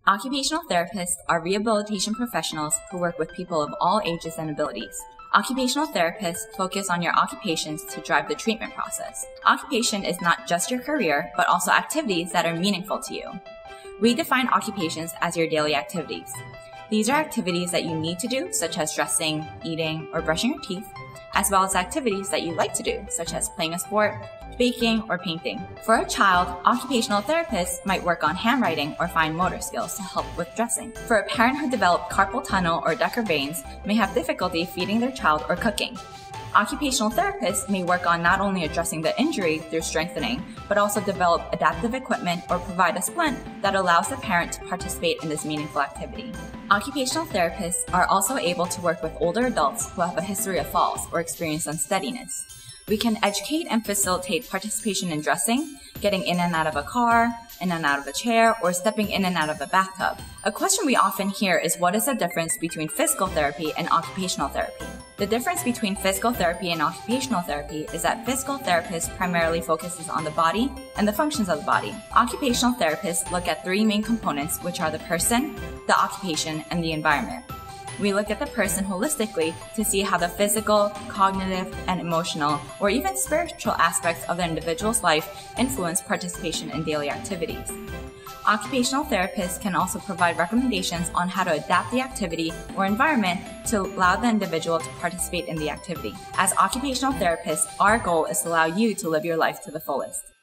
Occupational therapists are rehabilitation professionals who work with people of all ages and abilities. Occupational therapists focus on your occupations to drive the treatment process. Occupation is not just your career, but also activities that are meaningful to you. We define occupations as your daily activities. These are activities that you need to do, such as dressing, eating, or brushing your teeth, as well as activities that you like to do, such as playing a sport, baking, or painting. For a child, occupational therapists might work on handwriting or fine motor skills to help with dressing. For a parent who developed carpal tunnel or Decker veins may have difficulty feeding their child or cooking. Occupational therapists may work on not only addressing the injury through strengthening, but also develop adaptive equipment or provide a splint that allows the parent to participate in this meaningful activity. Occupational therapists are also able to work with older adults who have a history of falls or experience unsteadiness. We can educate and facilitate participation in dressing, getting in and out of a car, in and out of a chair, or stepping in and out of a bathtub. A question we often hear is, what is the difference between physical therapy and occupational therapy? The difference between physical therapy and occupational therapy is that physical therapist primarily focuses on the body and the functions of the body. Occupational therapists look at three main components, which are the person, the occupation, and the environment. We look at the person holistically to see how the physical, cognitive, and emotional, or even spiritual aspects of the individual's life influence participation in daily activities. Occupational therapists can also provide recommendations on how to adapt the activity or environment to allow the individual to participate in the activity. As occupational therapists, our goal is to allow you to live your life to the fullest.